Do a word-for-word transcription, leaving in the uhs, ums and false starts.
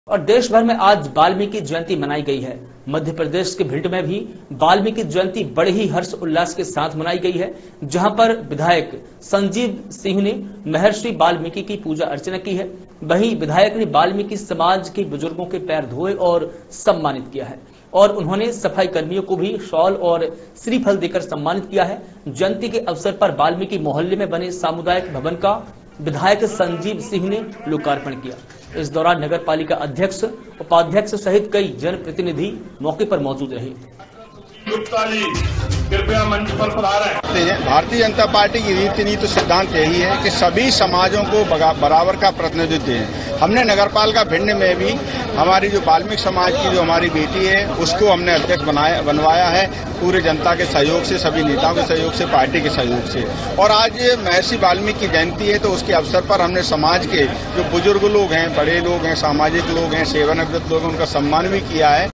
और देश भर में आज वाल्मीकि जयंती मनाई गई है। मध्य प्रदेश के भिंड में भी वाल्मीकि जयंती बड़े ही हर्ष उल्लास के साथ मनाई गई है, जहां पर विधायक संजीव सिंह ने महर्षि वाल्मीकि की पूजा अर्चना की है। वहीं विधायक ने वाल्मीकि समाज के बुजुर्गों के पैर धोए और सम्मानित किया है और उन्होंने सफाई कर्मियों को भी शॉल और श्रीफल देकर सम्मानित किया है। जयंती के अवसर पर वाल्मीकि मोहल्ले में बने सामुदायिक भवन का विधायक संजीव सिंह ने लोकार्पण किया। इस दौरान नगर पालिका अध्यक्ष, उपाध्यक्ष सहित कई जनप्रतिनिधि मौके पर मौजूद रहे। कृपया मंच पर पधारें। भारतीय जनता पार्टी की रीति नीति सिद्धांत यही है कि सभी समाजों को बराबर का प्रतिनिधित्व दें। हमने नगरपालिका भिंड में भी हमारी जो वाल्मीकि समाज की जो हमारी बेटी है उसको हमने अध्यक्ष बनाया बनवाया है, पूरे जनता के सहयोग से, सभी नेताओं के सहयोग से, पार्टी के सहयोग से। और आज महर्षि वाल्मीकि की जयंती है, तो उसके अवसर पर हमने समाज के जो बुजुर्ग लोग हैं, बड़े लोग हैं, सामाजिक लोग हैं, सेवानिवृत्त लोग हैं, उनका सम्मान भी किया है।